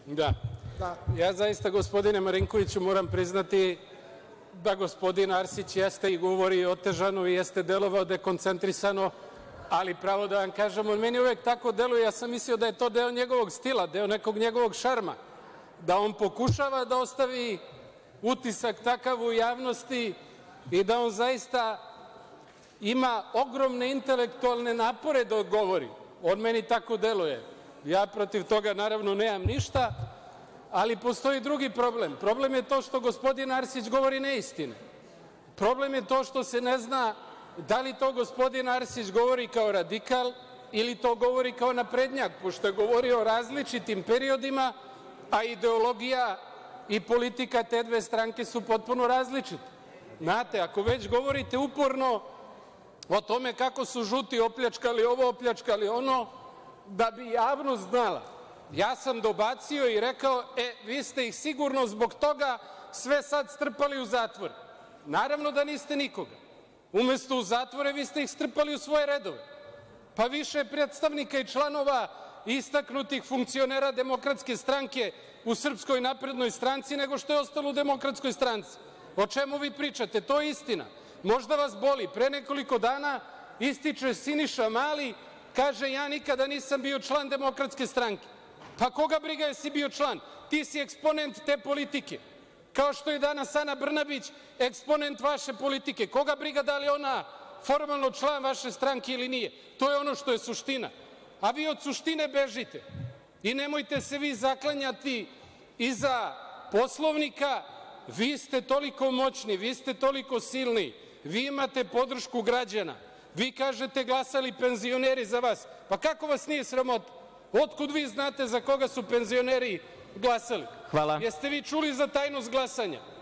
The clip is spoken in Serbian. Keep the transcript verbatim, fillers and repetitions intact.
Da. Ja zaista, gospodine Marinkoviću, moram priznati da gospodin Arsić jeste i govori otežano i jeste delovao dekoncentrisano, ali pravo da vam kažem, on meni uvek tako deluje, ja sam mislio da je to deo njegovog stila, deo nekog njegovog šarma, da on pokušava da ostavi utisak takav u javnosti i da on zaista ima ogromne intelektualne napore da odgovori. On meni tako deluje. Ja protiv toga, naravno, nemam ništa, ali postoji drugi problem. Problem je to što gospodin Arsić govori neistine. Problem je to što se ne zna da li to gospodin Arsić govori kao radikal ili to govori kao naprednjak, pošto je govorio o različitim periodima, a ideologija i politika te dve stranke su potpuno različite. Znate, ako već govorite uporno o tome kako su žuti opljačkali ovo, opljačkali ono, da bi javnost znala, ja sam dobacio i rekao, e, vi ste ih sigurno zbog toga sve sad strpali u zatvor. Naravno da niste nikoga. Umesto u zatvore, vi ste ih strpali u svoje redove. Pa više predstavnika i članova istaknutih funkcionera Demokratske stranke u Srpskoj naprednoj stranci nego što je ostalo u Demokratskoj stranci. O čemu vi pričate? To je istina. Možda vas boli. Pre nekoliko dana ističe Siniša Mali, kaže, ja nikada nisam bio član Demokratske stranke. Pa koga briga jesi bio član? Ti si eksponent te politike. Kao što je danas Ana Brnabić eksponent vaše politike. Koga briga da li je ona formalno član vaše stranke ili nije? To je ono što je suština. A vi od suštine bežite. I nemojte se vi zaklanjati iza Poslovnika. Vi ste toliko moćni, vi ste toliko silni, vi imate podršku građana. Vi kažete glasali penzioneri za vas. Pa kako vas nije sramota? Otkud vi znate za koga su penzioneri glasali? Hvala. Jeste vi čuli za tajnost glasanja?